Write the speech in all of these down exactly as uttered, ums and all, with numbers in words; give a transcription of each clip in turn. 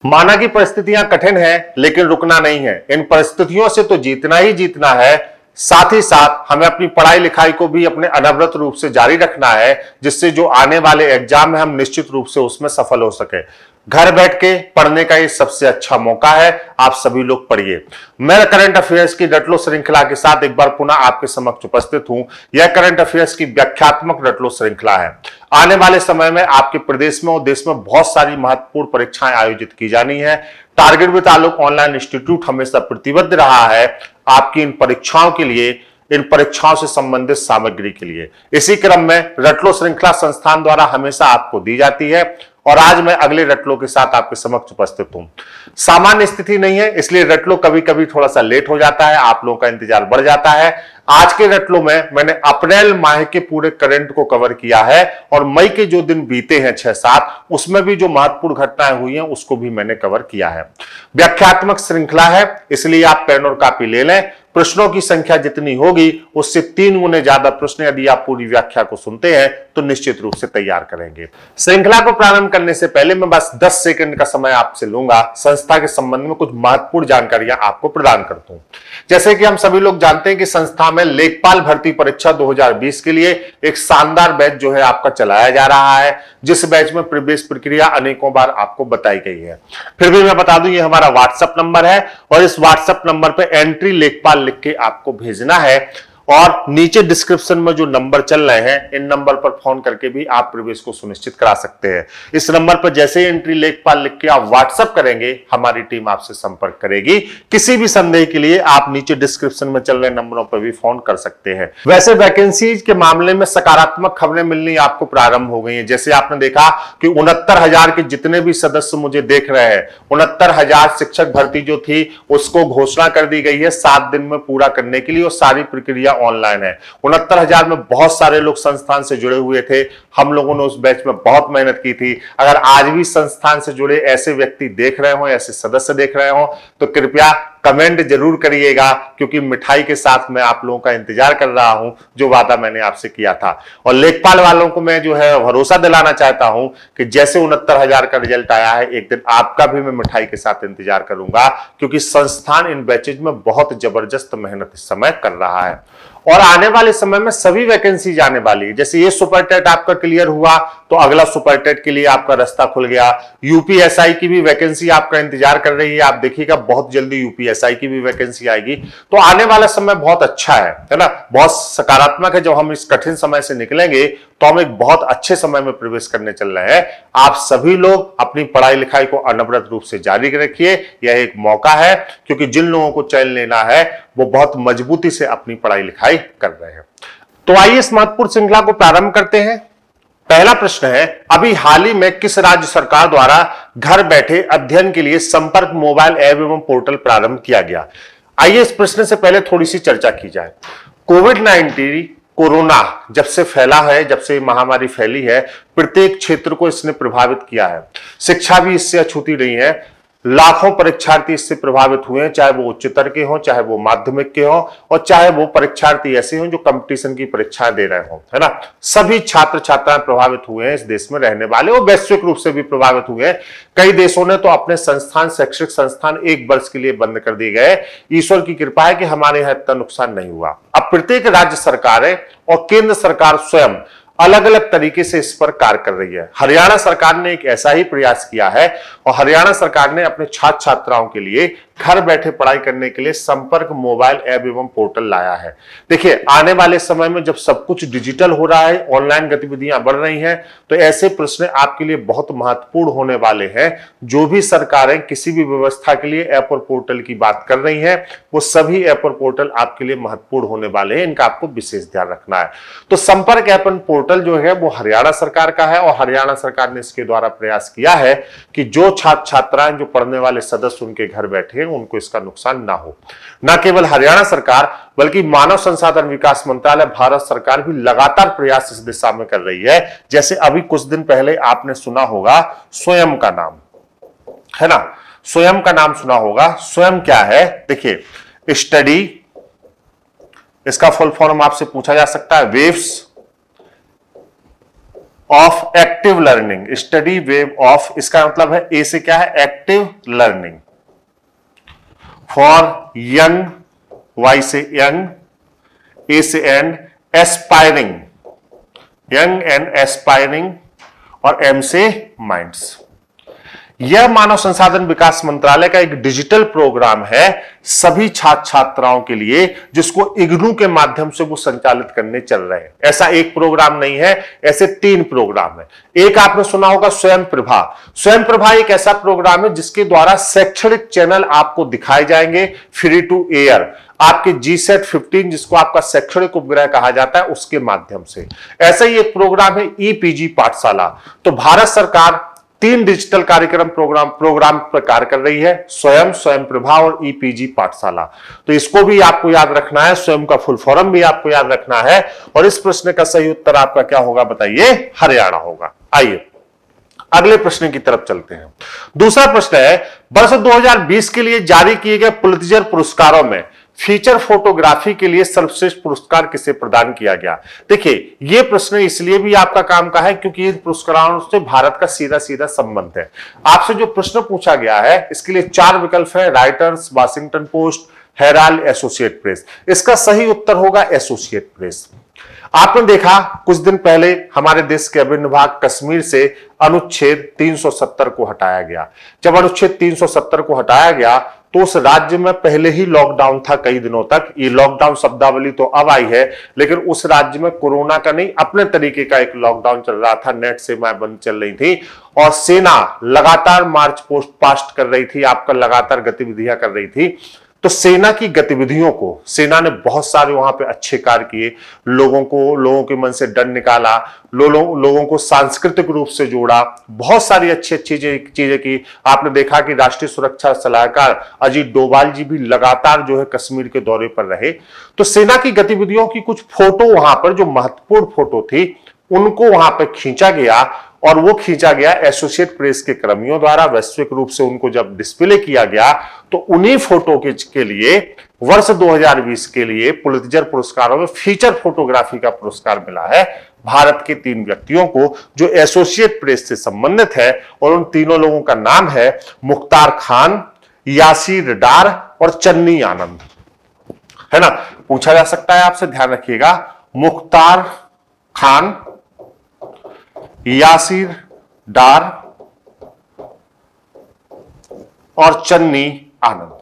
माना कि परिस्थितियां कठिन हैं, लेकिन रुकना नहीं है। इन परिस्थितियों से तो जीतना ही जीतना है, साथ ही साथ हमें अपनी पढ़ाई लिखाई को भी अपने अनवरत रूप से जारी रखना है, जिससे जो आने वाले एग्जाम है हम निश्चित रूप से उसमें सफल हो सके। घर बैठ के पढ़ने का ये सबसे अच्छा मौका है, आप सभी लोग पढ़िए। मैं करंट अफेयर्स की रटलो श्रृंखला के साथ एक बार पुनः आपके समक्ष उपस्थित हूं। यह करंट अफेयर्स की व्याख्यात्मक रटलो श्रृंखला है। आने वाले समय में आपके प्रदेश में और देश में बहुत सारी महत्वपूर्ण परीक्षाएं आयोजित की जानी है। Target with Alok online institute हमेशा प्रतिबद्ध रहा है आपकी इन परीक्षाओं के लिए, इन परीक्षाओं से संबंधित सामग्री के लिए। इसी क्रम में रटलो श्रृंखला संस्थान द्वारा हमेशा आपको दी जाती है और आज मैं अगले रटलो के साथ आपके समक्ष उपस्थित हूं। सामान्य स्थिति नहीं है, इसलिए रटलो कभी कभी थोड़ा सा लेट हो जाता है, आप लोगों का इंतजार बढ़ जाता है। आज के रटलो में मैंने अप्रैल माह के पूरे करंट को कवर किया है और मई के जो दिन बीते हैं छह सात, उसमें भी जो महत्वपूर्ण घटनाएं हुई हैं उसको भी मैंने कवर किया है। व्याख्यात्मक श्रृंखला है, इसलिए आप पेन और कॉपी ले लें। प्रश्नों की संख्या जितनी होगी उससे तीन गुने ज्यादा प्रश्न यदि आप पूरी व्याख्या को सुनते हैं तो निश्चित रूप से तैयार करेंगे। श्रृंखला को प्रारंभ करने से पहले मैं बस दस सेकंड का समय आपसे लूंगा, संस्था के संबंध में कुछ महत्वपूर्ण जानकारियां आपको प्रदान करता हूं। जैसे कि हम सभी लोग जानते हैं कि संस्था में लेखपाल भर्ती परीक्षा दो हज़ार बीस के लिए एक शानदार बैच जो है आपका चलाया जा रहा है, जिस बैच में प्रवेश प्रक्रिया अनेकों बार आपको बताई गई है। फिर भी मैं बता दूं, ये हमारा व्हाट्सएप नंबर है और इस व्हाट्सएप नंबर पर एंट्री लेखपाल लिख के आपको भेजना है और नीचे डिस्क्रिप्शन में जो नंबर चल रहे हैं, इन नंबर पर फोन करके भी आप प्रवेश को सुनिश्चित करा सकते हैं। इस नंबर पर जैसे ही एंट्री लेखपाल लिख के आप व्हाट्सएप करेंगे, हमारी टीम आपसे संपर्क करेगी। किसी भी संदेह के लिए आप नीचे डिस्क्रिप्शन में चल रहे नंबरों पर भी फोन कर सकते हैं। वैसे वैकेंसी के मामले में सकारात्मक खबरें मिलनी आपको प्रारंभ हो गई है। जैसे आपने देखा कि उनहत्तर हजार के जितने भी सदस्य मुझे देख रहे हैं, उनहत्तर हजार शिक्षक भर्ती जो थी उसको घोषणा कर दी गई है सात दिन में पूरा करने के लिए और सारी प्रक्रिया ऑनलाइन है। उनहत्तर हजार में बहुत सारे लोग संस्थान से जुड़े हुए थे, हम लोगों ने उस बैच में बहुत मेहनत की थी। अगर आज भी संस्थान से जुड़े ऐसे व्यक्ति देख रहे हो, ऐसे सदस्य देख रहे हो, तो कृपया कमेंट जरूर करिएगा, क्योंकि मिठाई के साथ मैं आप लोगों का इंतजार कर रहा हूं, जो वादा मैंने आपसे किया था। और लेखपाल वालों को मैं जो है भरोसा दिलाना चाहता हूं कि जैसे उनहत्तर हजार का रिजल्ट आया है, एक दिन आपका भी मैं मिठाई के साथ इंतजार करूंगा, क्योंकि संस्थान इन बैचेज में बहुत जबरदस्त मेहनत इस समय कर रहा है और आने वाले समय में सभी वैकेंसी जाने वाली है। जैसे ये सुपर टेट आपका क्लियर हुआ तो अगला सुपर टेट के लिए आपका रास्ता खुल गया। यूपीएसआई की भी वैकेंसी आपका इंतजार कर रही है, आप देखिएगा बहुत जल्दी यूपीएसआई की भी वैकेंसी आएगी। तो आने वाला समय बहुत अच्छा है, है ना, बहुत सकारात्मक है। जब हम इस कठिन समय से निकलेंगे तो हम एक बहुत अच्छे समय में प्रवेश करने चल रहे हैं। आप सभी लोग अपनी पढ़ाई लिखाई को अनवरत रूप से जारी रखिए, यह एक मौका है, क्योंकि जिन लोगों को चयन लेना है वो बहुत मजबूती से अपनी पढ़ाई लिखाई कर रहे हैं। तो आइए इस महत्वपूर्ण श्रृंखला को प्रारंभ करते हैं। पहला प्रश्न है, अभी हाल ही में किस राज्य सरकार द्वारा घर बैठे अध्ययन के लिए संपर्क मोबाइल ऐप एवं पोर्टल प्रारंभ किया गया? आइए इस प्रश्न से पहले थोड़ी सी चर्चा की जाए। कोविड नाइनटीन कोरोना जब से फैला है, जब से महामारी फैली है, प्रत्येक क्षेत्र को इसने प्रभावित किया है। शिक्षा भी इससे अछूती नहीं है। लाखों परीक्षार्थी इससे प्रभावित हुए हैं, चाहे वो उच्चतर के हों, चाहे वो माध्यमिक के हों और चाहे वो परीक्षार्थी ऐसे हों जो कंपटीशन की परीक्षाएं दे रहे हों, है ना। सभी छात्र छात्राएं प्रभावित हुए हैं, इस देश में रहने वाले और वैश्विक रूप से भी प्रभावित हुए हैं। कई देशों ने तो अपने संस्थान, शैक्षिक संस्थान एक वर्ष के लिए बंद कर दिए गए। ईश्वर की कृपा है कि हमारे यहां इतना नुकसान नहीं हुआ। अब प्रत्येक राज्य सरकारें और केंद्र सरकार स्वयं अलग अलग तरीके से इस पर कार्य कर रही है। हरियाणा सरकार ने एक ऐसा ही प्रयास किया है और हरियाणा सरकार ने अपने छात्र छात्राओं के लिए घर बैठे पढ़ाई करने के लिए संपर्क मोबाइल ऐप एवं पोर्टल लाया है। देखिए, आने वाले समय में जब सब कुछ डिजिटल हो रहा है, ऑनलाइन गतिविधियां बढ़ रही हैं, तो ऐसे प्रश्न आपके लिए बहुत महत्वपूर्ण होने वाले हैं। जो भी सरकारें किसी भी व्यवस्था के लिए ऐप और पोर्टल की बात कर रही हैं, वो सभी ऐप और पोर्टल आपके लिए महत्वपूर्ण होने वाले हैं, इनका आपको विशेष ध्यान रखना है। तो संपर्क ऐप एंड पोर्टल जो है वो हरियाणा सरकार का है और हरियाणा सरकार ने इसके द्वारा प्रयास किया है कि जो छात्र छात्राएं, जो पढ़ने वाले सदस्य उनके घर बैठे उनको इसका नुकसान ना हो। न केवल हरियाणा सरकार बल्कि मानव संसाधन विकास मंत्रालय, भारत सरकार भी लगातार प्रयास इस दिशा में कर रही है। जैसे अभी कुछ दिन पहले आपने सुना होगा स्वयं का नाम, है ना, स्वयं का नाम सुना होगा। स्वयं क्या है? देखिए, स्टडी, इसका फुल फॉर्म आपसे पूछा जा सकता है, waves of active learning, study wave of, इसका मतलब है ए से क्या है, active learning for young, Y से यंग, ए से and, aspiring, young and aspiring, और एम से माइंड्स। यह मानव संसाधन विकास मंत्रालय का एक डिजिटल प्रोग्राम है सभी छात्र छात्राओं के लिए, जिसको इग्नू के माध्यम से वो संचालित करने चल रहे हैं। ऐसा एक प्रोग्राम नहीं है, ऐसे तीन प्रोग्राम है। एक आपने सुना होगा स्वयं प्रभा। स्वयं प्रभा एक ऐसा प्रोग्राम है जिसके द्वारा शैक्षणिक चैनल आपको दिखाए जाएंगे फ्री टू एयर, आपके जी सेट फिफ्टीन, जिसको आपका शैक्षणिक उपग्रह कहा जाता है, उसके माध्यम से। ऐसा ही एक प्रोग्राम है ई पीजी पाठशाला। तो भारत सरकार तीन डिजिटल कार्यक्रम प्रोग्राम प्रोग्राम पर कार्य कर रही है, स्वयं, स्वयं प्रभा और ई पीजी पाठशाला। तो इसको भी आपको याद रखना है, स्वयं का फुल फॉर्म भी आपको याद रखना है, और इस प्रश्न का सही उत्तर आपका क्या होगा बताइए, हरियाणा होगा। आइए अगले प्रश्न की तरफ चलते हैं। दूसरा प्रश्न है, वर्ष दो हज़ार बीस के लिए जारी किए गए पुलित्जर पुरस्कारों में फीचर फोटोग्राफी के लिए सर्वश्रेष्ठ पुरस्कार किसे प्रदान किया गया। देखिए यह प्रश्न इसलिए भी आपका काम का है क्योंकि इन पुरस्कारों से भारत का सीधा सीधा संबंध है। आपसे जो प्रश्न पूछा गया है इसके लिए चार विकल्प है, Reuters, Washington Post, Herald, associate press. इसका सही उत्तर होगा एसोसिएट प्रेस। आपने देखा कुछ दिन पहले हमारे देश के अभिन्न भाग कश्मीर से अनुच्छेद तीन सौ सत्तर को हटाया गया। जब अनुच्छेद तीन सौ सत्तर को हटाया गया तो उस राज्य में पहले ही लॉकडाउन था कई दिनों तक। ये लॉकडाउन शब्दावली तो अब आई है, लेकिन उस राज्य में कोरोना का नहीं अपने तरीके का एक लॉकडाउन चल रहा था। नेट सेवाएं बंद चल रही थी और सेना लगातार मार्च पोस्ट पास्ट कर रही थी, आपका लगातार गतिविधियां कर रही थी। तो सेना की गतिविधियों को सेना ने बहुत सारे वहां पे अच्छे कार्य किए, लोगों को लोगों के मन से डर निकाला, लो, लो, लोगों को सांस्कृतिक रूप से जोड़ा, बहुत सारी अच्छी अच्छी चीजें की। आपने देखा कि राष्ट्रीय सुरक्षा सलाहकार अजीत डोभाल जी भी लगातार जो है कश्मीर के दौरे पर रहे। तो सेना की गतिविधियों की कुछ फोटो वहां पर जो महत्वपूर्ण फोटो थी उनको वहां पर खींचा गया, और वो खींचा गया एसोसिएट प्रेस के कर्मियों द्वारा। वैश्विक रूप से उनको जब डिस्प्ले किया गया तो उन्हीं फोटो के, के लिए वर्ष दो हज़ार बीस के लिए पुलित्जर पुरस्कारों में फीचर फोटोग्राफी का पुरस्कार मिला है भारत के तीन व्यक्तियों को जो एसोसिएट प्रेस से संबंधित है। और उन तीनों लोगों का नाम है मुख्तार खान, यासीर डार और चन्नी आनंद, है ना। पूछा जा सकता है आपसे, ध्यान रखिएगा, मुख्तार खान, यासीर डार और चन्नी आनंद,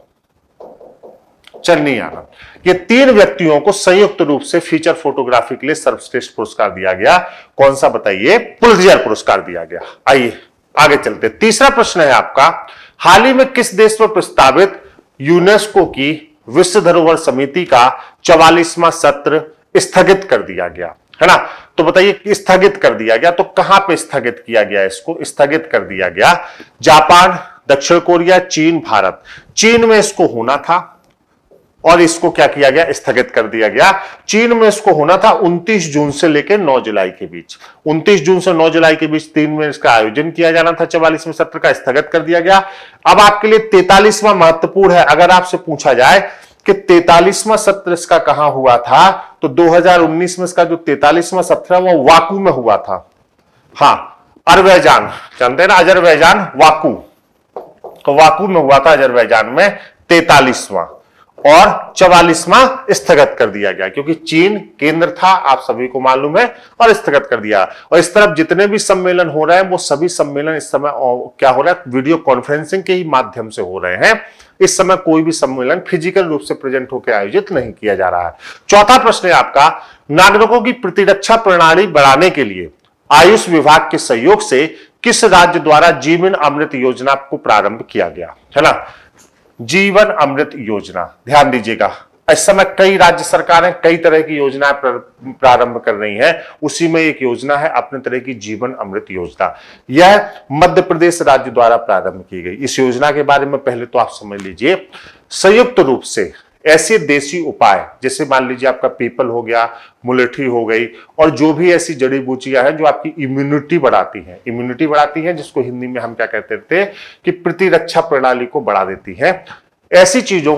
चन्नी आनंद, ये तीन व्यक्तियों को संयुक्त रूप से फीचर फोटोग्राफी के लिए सर्वश्रेष्ठ पुरस्कार दिया गया। कौन सा बताइए, पुलित्जर पुरस्कार दिया गया। आइए आगे चलते। तीसरा प्रश्न है आपका, हाल ही में किस देश में प्रस्तावित यूनेस्को की विश्व धरोहर समिति का चवालीसवां सत्र स्थगित कर दिया गया, है ना। तो बताइए स्थगित कर दिया गया, तो कहां पे स्थगित किया गया, इसको स्थगित कर दिया गया। जापान, दक्षिण कोरिया, चीन, भारत। चीन में इसको होना था और इसको क्या किया गया, स्थगित कर दिया गया। चीन में इसको होना था उनतीस जून से लेकर नौ जुलाई के बीच। उनतीस जून से नौ जुलाई के बीच तीन में इसका आयोजन किया जाना था, चवालीसवें सत्र का, स्थगित कर दिया गया। अब आपके लिए तैतालीसवां महत्वपूर्ण है। अगर आपसे पूछा जाए कि तैतालीसवां सत्र इसका कहां हुआ था, तो दो हज़ार उन्नीस में इसका जो तैतालीसवां सत्र है वो वाकू में हुआ था। हाँ, अजरबैजान जानते हैं ना, अजरबैजान, वाकू, तो वाकू में हुआ था अजरबैजान में तैतालीसवां, और चवालीसवां स्थगित कर दिया गया क्योंकि चीन केंद्र था, आप सभी को मालूम है, और स्थगित कर दिया। और इस तरफ जितने भी सम्मेलन हो रहे हैं वो सभी सम्मेलन इस समय क्या हो रहा है, वीडियो कॉन्फ्रेंसिंग के ही माध्यम से हो रहे हैं। इस समय कोई भी सम्मेलन फिजिकल रूप से प्रेजेंट होकर आयोजित नहीं किया जा रहा है। चौथा प्रश्न है आपका, नागरिकों की प्रतिरक्षा प्रणाली बढ़ाने के लिए आयुष विभाग के सहयोग से किस राज्य द्वारा जीवन अमृत योजना को प्रारंभ किया गया, है ना। जीवन अमृत योजना, ध्यान दीजिएगा, इस समय कई राज्य सरकारें कई तरह की योजनाएं प्रारंभ कर रही हैं। उसी में एक योजना है अपने तरह की जीवन अमृत योजना। यह मध्य प्रदेश राज्य द्वारा प्रारंभ की गई। इस योजना के बारे में पहले तो आप समझ लीजिए, संयुक्त रूप से ऐसे देसी उपाय, जैसे मान लीजिए आपका पीपल हो गया, मुलेठी हो गई, और जो भी ऐसी जड़ी बूटियां हैं जो आपकी इम्यूनिटी बढ़ाती हैं, इम्यूनिटी बढ़ाती हैं जिसको हिंदी में हम क्या कहते थे कि प्रतिरक्षा प्रणाली को बढ़ा देती हैं, ऐसी चीजों को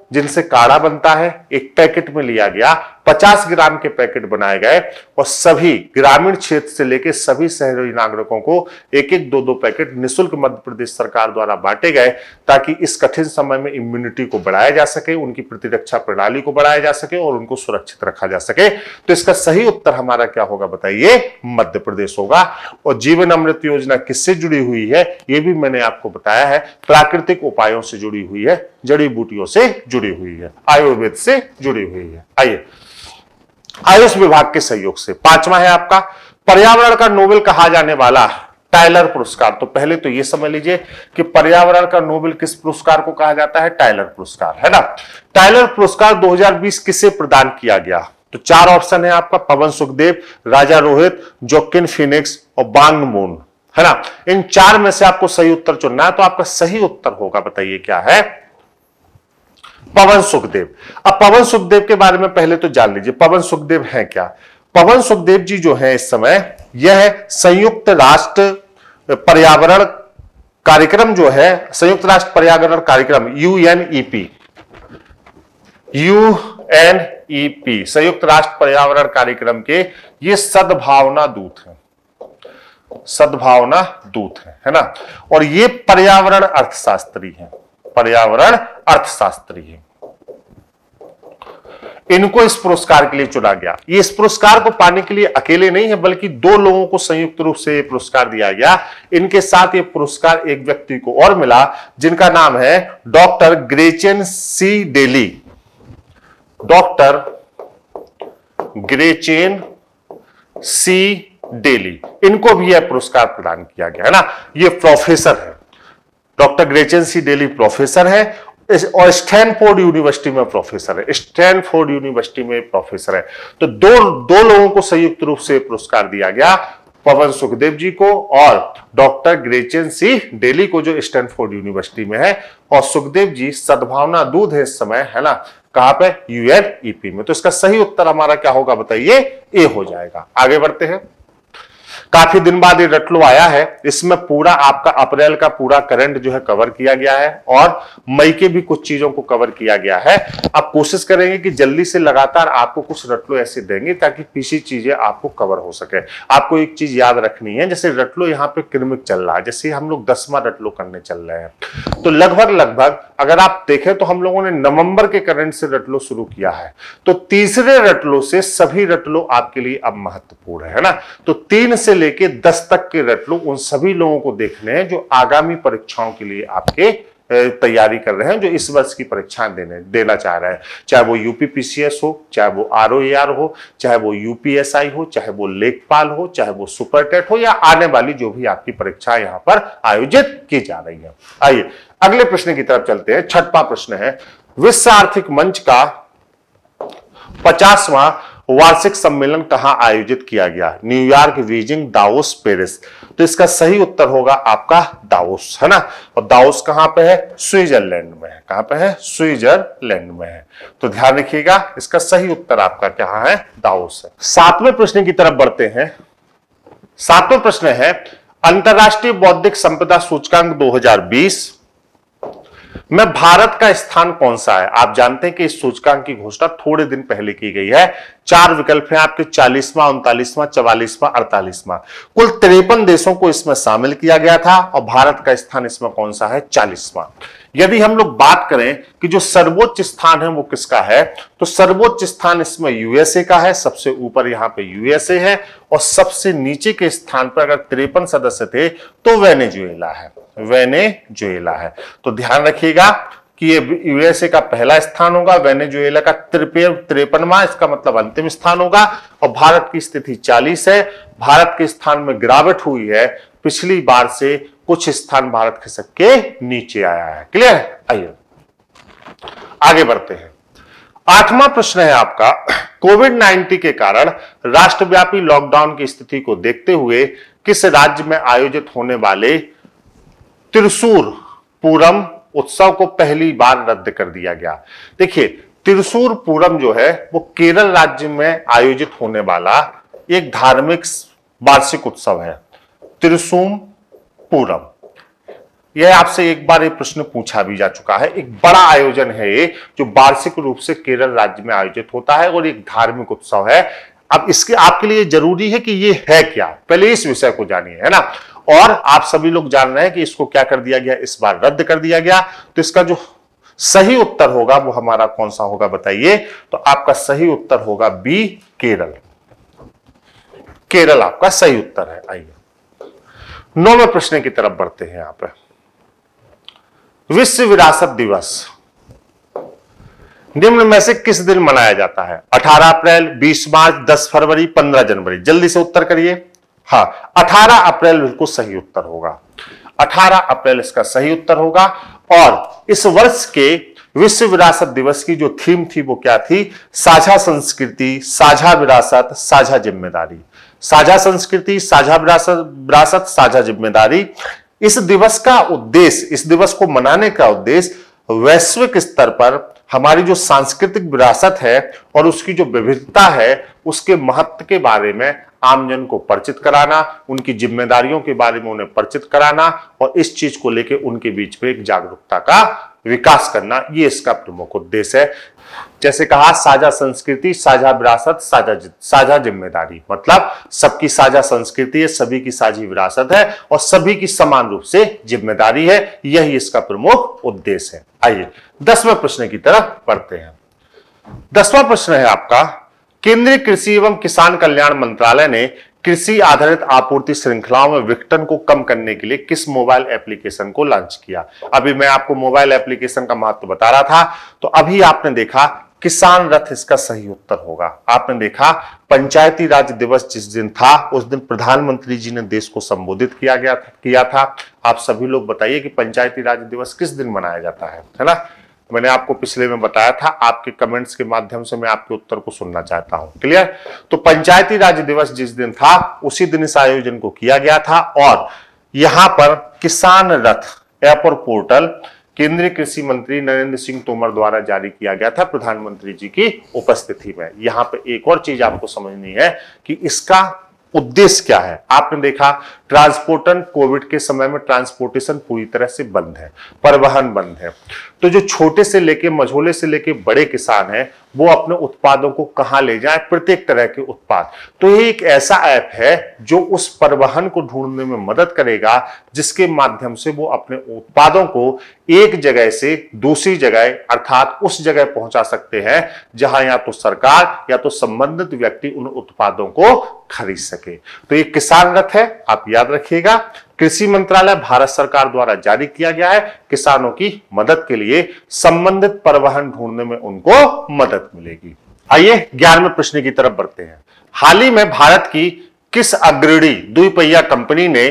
जिनसे काढ़ा बनता है एक पैकेट में लिया गया। पचास ग्राम के पैकेट बनाए गए और सभी ग्रामीण क्षेत्र से लेकर सभी शहरी नागरिकों को एक एक दो दो पैकेट निःशुल्क मध्य प्रदेश सरकार द्वारा बांटे गए, ताकि इस कठिन समय में इम्यूनिटी को बढ़ाया जा सके, उनकी प्रतिरक्षा प्रणाली को बढ़ाया जा सके और उनको सुरक्षित रखा जा सके। तो इसका सही उत्तर हमारा क्या होगा बताइए? मध्य प्रदेश होगा। और जीवन अमृत योजना किससे जुड़ी हुई है? यह भी मैंने आपको बताया है, प्राकृतिक उपायों से जुड़ी हुई है, जड़ी बूटियों से जुड़ी हुई है, आयुर्वेद से जुड़ी हुई है। आइए, आयुष विभाग के सहयोग से पांचवा है आपका पर्यावरण का नोबेल कहा जाने वाला टायलर पुरस्कार। तो पहले तो यह समझ लीजिए कि पर्यावरण का नोबेल किस पुरस्कार को कहा जाता है? टायलर पुरस्कार, है ना। टायलर पुरस्कार दो हज़ार बीस किसे प्रदान किया गया? तो चार ऑप्शन है आपका, पवन सुखदेव, राजा रोहित, जोकिन फिनिक्स और बांग मून, है ना। इन चार में से आपको सही उत्तर चुनना है। तो आपका सही उत्तर होगा, बताइए क्या है? पवन सुखदेव। अब पवन सुखदेव के बारे में पहले तो जान लीजिए, पवन सुखदेव है क्या? पवन सुखदेव जी जो है इस समय, यह संयुक्त राष्ट्र पर्यावरण कार्यक्रम जो है, संयुक्त राष्ट्र पर्यावरण कार्यक्रम यूएनईपी, यूएनईपी संयुक्त राष्ट्र पर्यावरण कार्यक्रम के ये सद्भावना दूत हैं, सद्भावना दूत है, है ना। और ये पर्यावरण अर्थशास्त्री हैं, पर्यावरण अर्थशास्त्री हैं। इनको इस पुरस्कार के लिए चुना गया। ये इस पुरस्कार को पाने के लिए अकेले नहीं है, बल्कि दो लोगों को संयुक्त रूप से ये पुरस्कार दिया गया। इनके साथ ये पुरस्कार एक व्यक्ति को और मिला, जिनका नाम है doctor Gretchen C Daily. Doctor Gretchen C Daily, इनको भी यह पुरस्कार प्रदान किया गया, है ना। ये प्रोफेसर है, doctor Gretchen C Daily professor है और स्टैनफोर्ड यूनिवर्सिटी में प्रोफेसर है, स्टैनफोर्ड यूनिवर्सिटी में प्रोफेसर है। तो दो दो लोगों को संयुक्त रूप से पुरस्कार दिया गया, पवन सुखदेव जी को और डॉक्टर ग्रेचेन सी डेली को, जो स्टैनफोर्ड यूनिवर्सिटी में है। और सुखदेव जी सद्भावना दूत है इस समय, है ना। कहां पे? यूएनईपी में। तो इसका सही उत्तर हमारा क्या होगा बताइए? ए हो जाएगा। आगे बढ़ते हैं। काफी दिन बाद ये रटलो आया है, इसमें पूरा आपका अप्रैल का पूरा करंट जो है कवर किया गया है और मई के भी कुछ चीजों को कवर किया गया है। अब कोशिश करेंगे कि जल्दी से लगातार आपको कुछ रटलो ऐसे देंगे ताकि पीछे चीजें आपको कवर हो सके। आपको एक चीज याद रखनी है, जैसे रटलो यहाँ पे क्रमिक चल रहा है, जैसे हम लोग दसवां रटलो करने चल रहे हैं, तो लगभग लगभग अगर आप देखें तो हम लोगों ने नवंबर के करंट से रटलो शुरू किया है। तो तीसरे रटलो से सभी रटलो आपके लिए अब महत्वपूर्ण है ना। तो तीन से लेके दस तक के रटलो उन सभी लोगों को देखने हैं जो आगामी परीक्षाओं के लिए आपके तैयारी कर रहे हैं, जो इस वर्ष की परीक्षाएं देने देना चाह रहे हैं, चाहे वो यूपीपीसीएस हो, चाहे वो आरओएआर हो, चाहे वो यूपीएसआई हो, चाहे वो लेखपाल हो, चाहे वो सुपरटेट हो, या आने वाली जो भी आपकी परीक्षा यहां पर आयोजित की जा रही है। आइए अगले प्रश्न की तरफ चलते हैं। छठवां प्रश्न है, विश्व आर्थिक मंच का पचासवां वार्षिक सम्मेलन कहां आयोजित किया गया? New York, Beijing, Davos, Paris. तो इसका सही उत्तर होगा आपका दावोस, है ना। और दावोस कहां पे है? स्विट्जरलैंड में है। कहां पे है? स्विट्जरलैंड में है। तो ध्यान रखिएगा, इसका सही उत्तर आपका क्या है? दावोस है। सातवें प्रश्न की तरफ बढ़ते हैं। सातवां प्रश्न है, अंतरराष्ट्रीय बौद्धिक संपदा सूचकांक दो हज़ार बीस में भारत का स्थान कौन सा है? आप जानते हैं कि इस सूचकांक की घोषणा थोड़े दिन पहले की गई है। चार विकल्प हैं आपके, चालीसवां, उनतालीसवां, चवालीसवां, अड़तालीसवां। कुल तिरपन देशों को इसमें शामिल किया गया था और भारत का स्थान इसमें कौन सा है? चालीसवां। यदि हम लोग बात करें कि जो सर्वोच्च स्थान है वो किसका है, तो सर्वोच्च स्थान इसमें यूएसए का है। सबसे ऊपर यहां पे यूएसए है और सबसे नीचे के स्थान पर अगर तिरपन सदस्य थे तो वेनेजुएला है, वेनेजुएला है। तो ध्यान रखिएगा कि ये यूएसए का पहला स्थान होगा, वेनेजुएला का तिरपनवां, इसका मतलब अंतिम स्थान होगा। और भारत की स्थिति चालीस है। भारत के स्थान में गिरावट हुई है, पिछली बार से कुछ स्थान भारत खिसक के नीचे आया है। क्लियर? आइए आगे बढ़ते हैं। आठवां प्रश्न है आपका, कोविड नाइन्टीन के कारण राष्ट्रव्यापी लॉकडाउन की स्थिति को देखते हुए किस राज्य में आयोजित होने वाले त्रिशूर पूरम उत्सव को पहली बार रद्द कर दिया गया? देखिए, त्रिशूर पूरम जो है वो केरल राज्य में आयोजित होने वाला एक धार्मिक वार्षिक उत्सव है, त्रिशूर पूरम। यह आपसे एक बार ये प्रश्न पूछा भी जा चुका है। एक बड़ा आयोजन है ये, जो वार्षिक रूप से केरल राज्य में आयोजित होता है और एक धार्मिक उत्सव है। अब इसके आपके लिए जरूरी है कि ये है क्या, पहले इस विषय को जानिए, है ना। और आप सभी लोग जान रहे हैं कि इसको क्या कर दिया गया, इस बार रद्द कर दिया गया। तो इसका जो सही उत्तर होगा वो हमारा कौन सा होगा बताइए। तो आपका सही उत्तर होगा बी, केरल। केरल आपका सही उत्तर है। आइए नौवें प्रश्न की तरफ बढ़ते हैं। यहां पर विश्व विरासत दिवस निम्न में से किस दिन मनाया जाता है? अठारह अप्रैल, बीस मार्च, दस फरवरी, पंद्रह जनवरी। जल्दी से उत्तर करिए। हाँ, अठारह अप्रैल बिल्कुल सही उत्तर होगा। अठारह अप्रैल इसका सही उत्तर होगा। और इस वर्ष के विश्व विरासत दिवस की जो थीम थी वो क्या थी? साझा संस्कृति, साझा विरासत, साझा जिम्मेदारी। साझा संस्कृति, साझा विरासत विरासत साझा जिम्मेदारी। इस दिवस का उद्देश्य, इस दिवस को मनाने का उद्देश्य वैश्विक स्तर पर हमारी जो सांस्कृतिक विरासत है और उसकी जो विविधता है उसके महत्व के बारे में आमजन को परिचित कराना, उनकी जिम्मेदारियों के बारे में उन्हें परिचित कराना और इस चीज को लेकर उनके बीच में एक जागरूकता का विकास करना, ये इसका प्रमुख उद्देश्य है। जैसे कहा, साझा संस्कृति, साझा विरासत, साझा साझा जिम्मेदारी, मतलब सबकी साझा संस्कृति है, सभी की साझी विरासत है और सभी की समान रूप से जिम्मेदारी है। यही इसका प्रमुख उद्देश्य है। आइए दसवें प्रश्न की तरफ बढ़ते हैं। दसवां प्रश्न है आपका, केंद्रीय कृषि एवं किसान कल्याण मंत्रालय ने कृषि आधारित आपूर्ति श्रृंखलाओं में विघटन को कम करने के लिए किस मोबाइल एप्लीकेशन को लॉन्च किया? अभी मैं आपको मोबाइल एप्लीकेशन का महत्व बता रहा था, तो अभी आपने देखा किसान रथ इसका सही उत्तर होगा। आपने देखा पंचायती राज दिवस जिस दिन था उस दिन प्रधानमंत्री जी ने देश को संबोधित किया गया था, किया था। आप सभी लोग बताइए कि पंचायती राज दिवस किस दिन मनाया जाता है, है ना। मैंने आपको पिछले में बताया था, आपके कमेंट्स के माध्यम से मैं आपके उत्तर को सुनना चाहता हूं। क्लियर? तो पंचायती राज दिवस जिस दिन था उसी दिन इस आयोजन को किया गया था और यहां पर किसान रथ ऐप और पोर्टल केंद्रीय कृषि मंत्री नरेंद्र सिंह तोमर द्वारा जारी किया गया था प्रधानमंत्री जी की उपस्थिति में। यहां पे एक और चीज आपको समझनी है कि इसका उद्देश्य क्या है। आपने देखा ट्रांसपोर्टन, कोविड के समय में ट्रांसपोर्टेशन पूरी तरह से बंद है, परिवहन बंद है। तो जो छोटे से लेके मझोले से लेके बड़े किसान हैं वो अपने उत्पादों को कहां ले जाएं, प्रत्येक तरह के उत्पाद। तो ये एक ऐसा ऐप है जो उस परिवहन को ढूंढने में मदद करेगा जिसके माध्यम से वो अपने उत्पादों को एक जगह से दूसरी जगह अर्थात उस जगह पहुंचा सकते हैं जहां या तो सरकार या तो संबंधित व्यक्ति उन उत्पादों को खरीद सके। तो ये किसान रथ है, आप याद रखिएगा। कृषि मंत्रालय भारत सरकार द्वारा जारी किया गया है। किसानों की मदद के लिए संबंधित परिवहन ढूंढने में उनको मदद मिलेगी। आइए ग्यारहवें प्रश्न की तरफ बढ़ते हैं। हाल ही में भारत की किस अग्रणी द्विपहिया कंपनी ने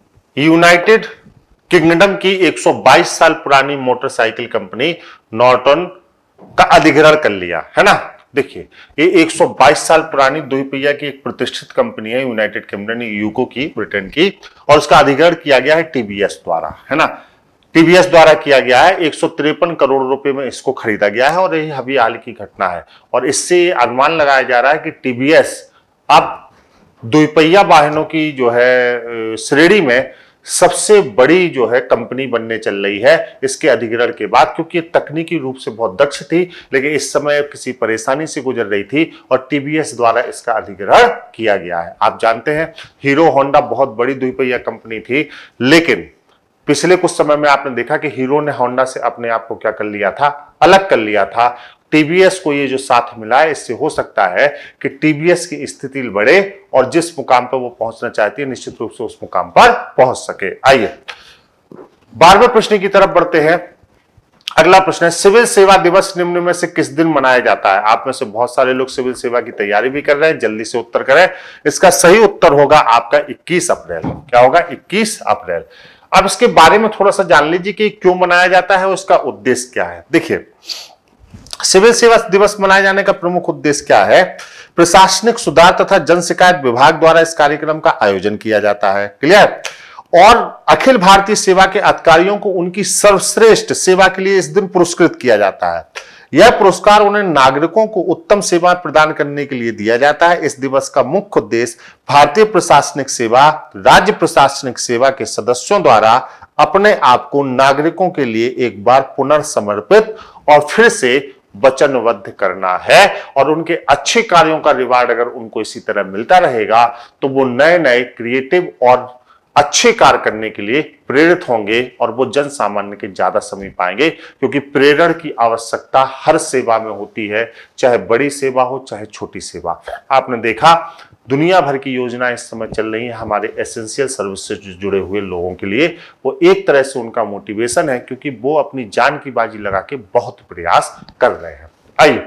यूनाइटेड किंगडम की एक सौ बाईस साल पुरानी मोटरसाइकिल कंपनी नॉर्टन का अधिग्रहण कर लिया, है ना। देखिए ये एक सौ बाईस साल पुरानी द्विपहिया की एक प्रतिष्ठित कंपनी है यूनाइटेड किंगडम यूको की, ब्रिटेन की, और उसका अधिग्रहण किया गया है टीवीएस द्वारा, है ना। टीवीएस द्वारा किया गया है। एक सौ तिरपन करोड़ रुपए में इसको खरीदा गया है और यही अभी हाल की घटना है। और इससे अनुमान लगाया जा रहा है कि टीवीएस अब द्विपहिया वाहनों की जो है श्रेणी में सबसे बड़ी जो है कंपनी बनने चल रही है इसके अधिग्रहण के बाद, क्योंकि ये तकनीकी रूप से बहुत दक्ष थी लेकिन इस समय किसी परेशानी से गुजर रही थी और टीवीएस द्वारा इसका अधिग्रहण किया गया है। आप जानते हैं हीरो होंडा बहुत बड़ी द्विपहिया कंपनी थी, लेकिन पिछले कुछ समय में आपने देखा कि हीरो ने होंडा से अपने आप को क्या कर लिया था, अलग कर लिया था। टीवीएस को ये जो साथ मिला है इससे हो सकता है कि टीवीएस की स्थिति बढ़े और जिस मुकाम पर वो पहुंचना चाहती है निश्चित रूप से उस मुकाम पर पहुंच सके। आइए बारहवें प्रश्न की तरफ बढ़ते हैं। अगला प्रश्न है, सिविल सेवा दिवस निम्न में से किस दिन मनाया जाता है? आप में से बहुत सारे लोग सिविल सेवा की तैयारी भी कर रहे हैं, जल्दी से उत्तर करें। इसका सही उत्तर होगा आपका इक्कीस अप्रैल। क्या होगा? इक्कीस अप्रैल। अब इसके बारे में थोड़ा सा जान लीजिए कि क्यों मनाया जाता है, उसका उद्देश्य क्या है। देखिए सिविल सेवा दिवस मनाए जाने का प्रमुख उद्देश्य क्या है? प्रशासनिक सुधार तथा जन शिकायत विभाग द्वारा इस कार्यक्रम का आयोजन किया जाता है। क्लियर? और अखिल भारतीय सेवा के अधिकारियों को उनकी सर्वश्रेष्ठ सेवा के लिए इस दिन पुरस्कृत किया जाता है। यह पुरस्कार उन्हें नागरिकों को उत्तम सेवा प्रदान करने के लिए दिया जाता है। इस दिवस का मुख्य उद्देश्य भारतीय प्रशासनिक सेवा, राज्य प्रशासनिक सेवा के सदस्यों द्वारा अपने आप को नागरिकों के लिए एक बार पुनर्समर्पित और फिर से वचनबद्ध करना है। और उनके अच्छे कार्यों का रिवार्ड अगर उनको इसी तरह मिलता रहेगा तो वो नए नए क्रिएटिव और अच्छे कार्य करने के लिए प्रेरित होंगे और वो जन सामान्य के ज्यादा समीप आएंगे, क्योंकि प्रेरणा की आवश्यकता हर सेवा में होती है, चाहे बड़ी सेवा हो चाहे छोटी सेवा। आपने देखा दुनिया भर की योजनाएं इस समय चल रही हैं हमारे एसेंशियल सर्विस से जुड़े हुए लोगों के लिए। वो एक तरह से उनका मोटिवेशन है, क्योंकि वो अपनी जान की बाजी लगा के बहुत प्रयास कर रहे हैं। आइए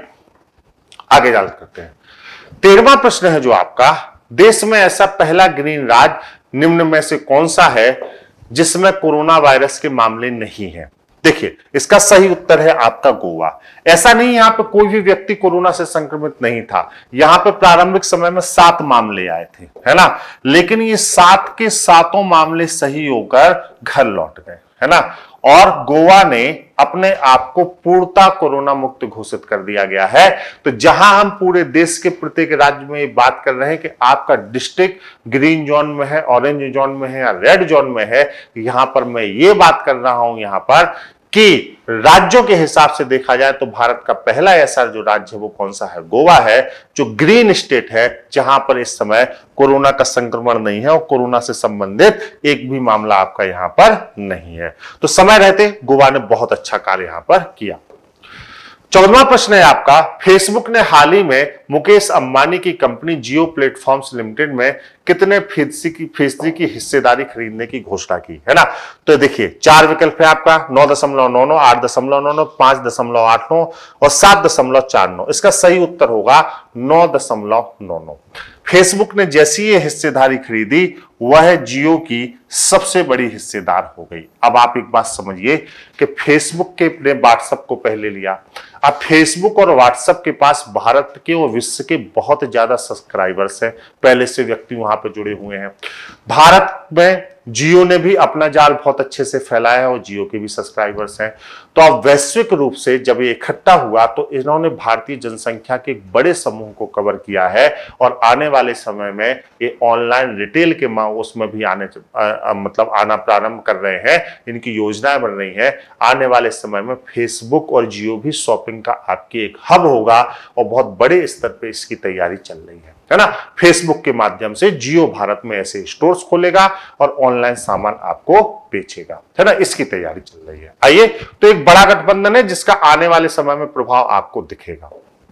आगे जाल करते हैं। तेरहवां प्रश्न है जो आपका, देश में ऐसा पहला ग्रीन राज्य निम्न में से कौन सा है जिसमें कोरोना वायरस के मामले नहीं है? देखिए, इसका सही उत्तर है आपका गोवा। ऐसा नहीं यहां पे कोई भी व्यक्ति कोरोना से संक्रमित नहीं था। यहां पे प्रारंभिक समय में सात मामले आए थे, है ना, लेकिन ये सात के सातों मामले सही होकर घर लौट गए, है ना। और गोवा ने अपने आप को पूर्णतः कोरोना मुक्त घोषित कर दिया गया है। तो जहां हम पूरे देश के प्रत्येक राज्य में ये बात कर रहे हैं कि आपका डिस्ट्रिक्ट ग्रीन जोन में है, ऑरेंज जोन में है या रेड जोन में है, यहां पर मैं ये बात कर रहा हूं यहां पर कि राज्यों के हिसाब से देखा जाए तो भारत का पहला ऐसा जो राज्य है वो कौन सा है? गोवा है, जो ग्रीन स्टेट है, जहां पर इस समय कोरोना का संक्रमण नहीं है और कोरोना से संबंधित एक भी मामला आपका यहां पर नहीं है। तो समय रहते गोवा ने बहुत अच्छा कार्य यहां पर किया। चौदहवां प्रश्न है आपका, फेसबुक ने हाल ही में मुकेश अंबानी की कंपनी जियो प्लेटफॉर्म्स लिमिटेड में कितने फीसदी की फीसदी की हिस्सेदारी खरीदने की घोषणा की, है ना। तो देखिए चार विकल्प है आपका, नौ दशमलव नौ नौ, आठ दशमलव नौ नौ, पांच दशमलव आठ नौ और सात दशमलव चार नौ। इसका सही उत्तर होगा नौ दशमलव नौ नौ। फेसबुक ने जैसी ये हिस्सेदारी खरीदी वह जियो की सबसे बड़ी हिस्सेदार हो गई। अब आप एक बात समझिए कि फेसबुक के ने व्हाट्सएप को पहले लिया। अब फेसबुक और व्हाट्सएप के पास भारत के और विश्व के बहुत ज्यादा सब्सक्राइबर्स हैं, पहले से व्यक्ति वहां पे जुड़े हुए हैं। भारत में जियो ने भी अपना जाल बहुत अच्छे से फैलाया है और जियो के भी सब्सक्राइबर्स हैं। तो अब वैश्विक रूप से जब ये इकट्ठा हुआ तो इन्होंने भारतीय जनसंख्या के एक बड़े समूह को कवर किया है और आने वाले समय में ये ऑनलाइन रिटेल के मांग उसमें भी आने आ, आ, मतलब आना प्रारंभ कर रहे हैं। इनकी योजनाएं बन रही हैं। आने वाले समय में फेसबुक और जियो भी शॉपिंग का आपके एक हब होगा और बहुत बड़े स्तर पे इसकी तैयारी चल रही है, है ना। फेसबुक के माध्यम से जियो भारत में ऐसे स्टोर्स खोलेगा और ऑनलाइन सामान आपको बेचेगा, है ना। इसकी तैयारी चल रही है। आइए, तो एक बड़ा गठबंधन है जिसका आने वाले समय में प्रभाव आपको दिखेगा।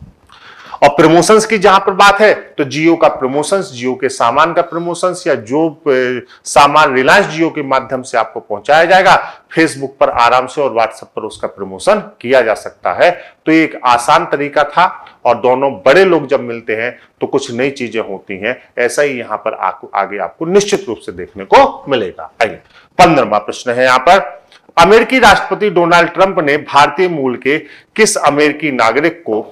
और प्रमोशंस की जहां पर बात है तो जियो का प्रमोशंस, जियो के सामान का प्रमोशंस या जो सामान रिलायंस जियो के माध्यम से आपको पहुंचाया जाएगा, फेसबुक पर आराम से और व्हाट्सएप पर उसका प्रमोशन किया जा सकता है। तो ये एक आसान तरीका था और दोनों बड़े लोग जब मिलते हैं तो कुछ नई चीजें होती हैं। ऐसा ही यहां पर आपको आगे आपको निश्चित रूप से देखने को मिलेगा। आइए, पंद्रहवां प्रश्न है यहां पर, अमेरिकी राष्ट्रपति डोनाल्ड ट्रंप ने भारतीय मूल के किस अमेरिकी नागरिक को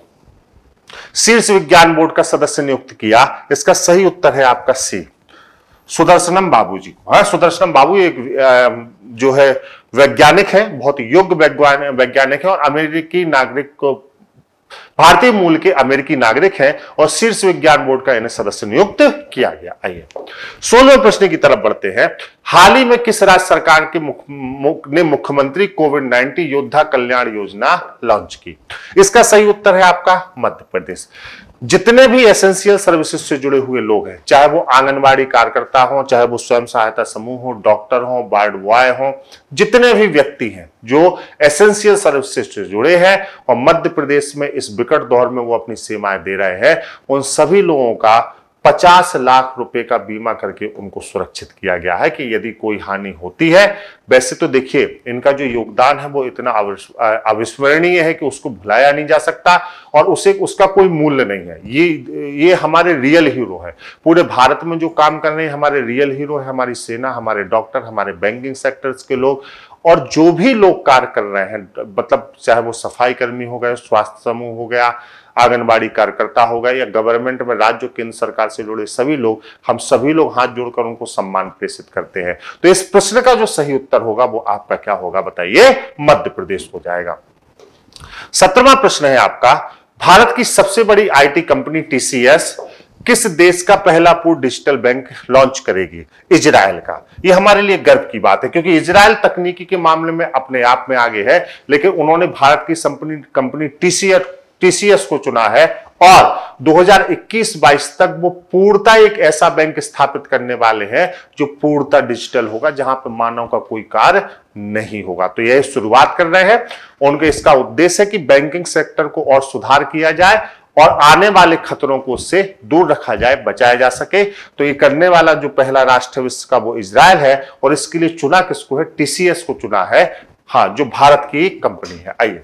शीर्ष विज्ञान बोर्ड का सदस्य नियुक्त किया? इसका सही उत्तर है आपका सी, सुदर्शनम बाबू जी को। हाँ, सुदर्शनम बाबू एक जो है वैज्ञानिक है, बहुत योग्य वैज्ञानिक है और अमेरिकी नागरिक को भारतीय मूल के अमेरिकी नागरिक हैं और शीर्ष विज्ञान बोर्ड का इन्हें सदस्य नियुक्त किया गया। आइए सोलहवें प्रश्न की तरफ बढ़ते हैं। हाल ही में किस राज्य सरकार के मुख, मुख, ने मुख्यमंत्री कोविड नाइन्टीन योद्धा कल्याण योजना लॉन्च की? इसका सही उत्तर है आपका मध्य प्रदेश। जितने भी एसेंशियल सर्विसेज से जुड़े हुए लोग हैं, चाहे वो आंगनबाड़ी कार्यकर्ता हो, चाहे वो स्वयं सहायता समूह हो, डॉक्टर हो, वार्ड बॉय हो, जितने भी व्यक्ति हैं जो एसेंशियल सर्विसेज से जुड़े हैं और मध्य प्रदेश में इस विकट दौर में वो अपनी सेवाएं दे रहे हैं, उन सभी लोगों का पचास लाख रुपए का बीमा करके उनको सुरक्षित किया गया है कि यदि कोई हानि होती है। वैसे तो देखिए इनका जो योगदान है वो इतना अविस्मरणीय है कि उसको भुलाया नहीं जा सकता और उसे उसका कोई मूल्य नहीं है। ये ये हमारे रियल हीरो है। पूरे भारत में जो काम कर रहे हैं हमारे रियल हीरो है, हमारी सेना, हमारे डॉक्टर, हमारे बैंकिंग सेक्टर्स के लोग और जो भी लोग कार्य कर रहे हैं, मतलब चाहे वो सफाई कर्मी हो गए, स्वास्थ्य समूह हो गया, आंगनबाड़ी कार्यकर्ता हो गए या गवर्नमेंट में राज्य केंद्र सरकार से जुड़े सभी लोग, हम सभी लोग हाथ जोड़कर उनको सम्मान प्रेषित करते हैं। तो इस प्रश्न का जो सही उत्तर होगा वो आपका क्या होगा बताइए? मध्य प्रदेश हो जाएगा। सत्रहवां प्रश्न है आपका, भारत की सबसे बड़ी आईटी कंपनी टीसीएस किस देश का पहला पूर्ण डिजिटल बैंक लॉन्च करेगी? इजराइल का। ये हमारे लिए गर्व की बात है क्योंकि इजराइल तकनीकी के मामले में अपने आप में आगे है, लेकिन उन्होंने भारत की कंपनी कंपनी टीसीएस टीसीएस को चुना है और दो हज़ार इक्कीस बाईस तक वो पूर्णतः एक ऐसा बैंक स्थापित करने वाले हैं जो पूर्णतः डिजिटल होगा, जहां पर मानव का कोई कार्य नहीं होगा। तो यह शुरुआत कर रहे हैं। उनके इसका उद्देश्य है कि बैंकिंग सेक्टर को और सुधार किया जाए और आने वाले खतरों को उससे दूर रखा जाए, बचाया जा सके। तो ये करने वाला जो पहला राष्ट्र विश्व का वो इजराइल है और इसके लिए चुना किसको है? टीसीएस को चुना है, हाँ, जो भारत की कंपनी है। आइए,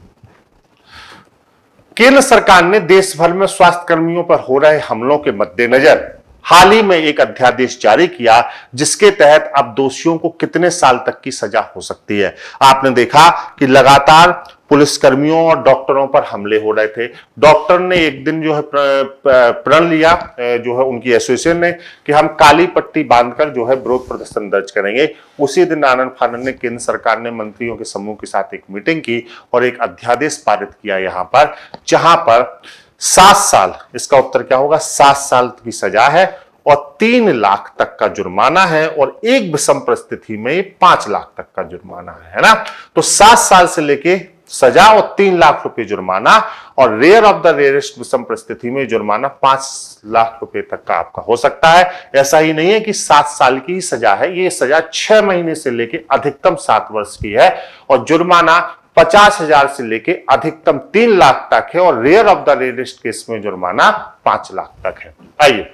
केंद्र सरकार ने देश भर में स्वास्थ्य कर्मियों पर हो रहे हमलों के मद्देनजर हाल ही में एक अध्यादेश जारी किया, जिसके तहत अब दोषियों को कितने साल तक की सजा हो सकती है। आपने देखा कि लगातार पुलिसकर्मियों और डॉक्टरों पर हमले हो रहे थे। डॉक्टर ने एक दिन जो है प्रण लिया, जो है उनकी एसोसिएशन ने, कि हम काली पट्टी बांधकर जो है विरोध प्रदर्शन दर्ज करेंगे। उसी दिन आनंद फानन ने केंद्र सरकार ने मंत्रियों के समूह के साथ एक मीटिंग की और एक अध्यादेश पारित किया यहां पर, जहां पर सात साल, इसका उत्तर क्या होगा? सात साल की सजा है और तीन लाख तक का जुर्माना है और एक विषम परिस्थिति में पांच लाख तक का जुर्माना है, है ना। तो सात साल से लेके सजा और तीन लाख रुपए जुर्माना, और रेयर ऑफ द रेयरेस्ट विषम परिस्थिति में जुर्माना पांच लाख रुपए तक का आपका हो सकता है। ऐसा ही नहीं है कि सात साल की ही सजा है, ये सजा छह महीने से लेके अधिकतम सात वर्ष की है और जुर्माना पचास हजार से लेके अधिकतम तीन लाख तक है और rare of the rarest case में जुर्माना पांच लाख तक है। आइए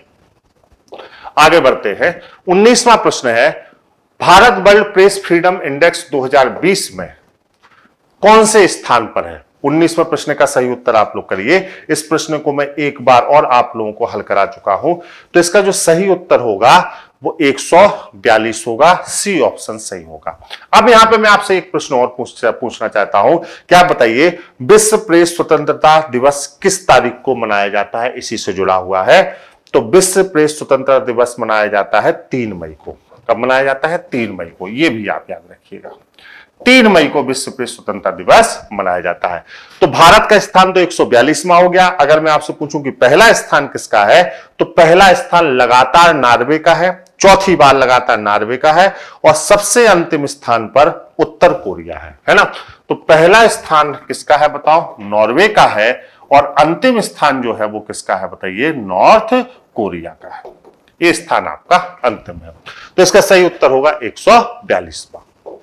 आगे बढ़ते हैं। उन्नीसवां प्रश्न है, भारत वर्ल्ड प्रेस फ्रीडम इंडेक्स दो हज़ार बीस में कौन से स्थान पर है? उन्नीसवां प्रश्न का सही उत्तर आप लोग करिए। इस प्रश्न को मैं एक बार और आप लोगों को हल करा चुका हूं, तो इसका जो सही उत्तर होगा वो एक सौ बयालीस होगा, सी ऑप्शन सही होगा। अब यहां पे मैं आपसे एक प्रश्न और पूछ, पूछना चाहता हूं, क्या बताइए, विश्व प्रेस स्वतंत्रता दिवस किस तारीख को मनाया जाता है? इसी से जुड़ा हुआ है। तो विश्व प्रेस स्वतंत्रता दिवस मनाया जाता है तीन मई को। कब मनाया जाता है? तीन मई को। यह भी आप याद रखिएगा, तीन मई को विश्व प्रेस स्वतंत्रता दिवस मनाया जाता है। तो भारत का स्थान तो एक सौ बयालीसवां हो गया। अगर मैं आपसे पूछूं कि पहला स्थान किसका है, तो पहला स्थान लगातार नॉर्वे का है, चौथी बार लगातार नॉर्वे का है, और सबसे अंतिम स्थान पर उत्तर कोरिया है, है ना। तो पहला स्थान किसका है बताओ? नॉर्वे का है, और अंतिम स्थान जो है वो किसका है बताइए? नॉर्थ कोरिया का है। ये स्थान आपका अंतिम है। तो इसका सही उत्तर होगा एक सौ बयालीसवां।